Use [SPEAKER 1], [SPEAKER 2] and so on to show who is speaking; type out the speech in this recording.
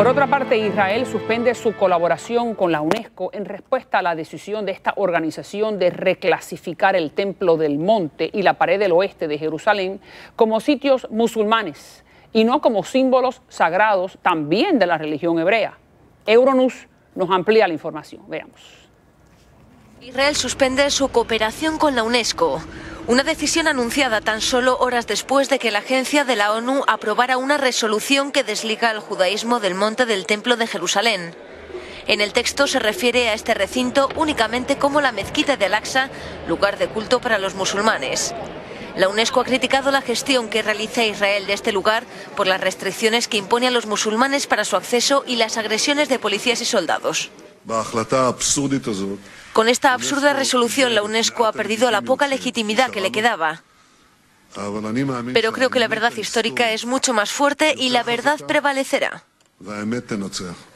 [SPEAKER 1] Por otra parte, Israel suspende su colaboración con la UNESCO en respuesta a la decisión de esta organización de reclasificar el Templo del Monte y la Pared del Oeste de Jerusalén como sitios musulmanes y no como símbolos sagrados también de la religión hebrea. Euronews nos amplía la información. Veamos.
[SPEAKER 2] Israel suspende su cooperación con la UNESCO. Una decisión anunciada tan solo horas después de que la agencia de la ONU aprobara una resolución que desliga al judaísmo del monte del Templo de Jerusalén. En el texto se refiere a este recinto únicamente como la mezquita de Al-Aqsa, lugar de culto para los musulmanes. La UNESCO ha criticado la gestión que realiza Israel de este lugar por las restricciones que impone a los musulmanes para su acceso y las agresiones de policías y soldados. Con esta absurda resolución, la UNESCO ha perdido la poca legitimidad que le quedaba. Pero creo que la verdad histórica es mucho más fuerte y la verdad prevalecerá.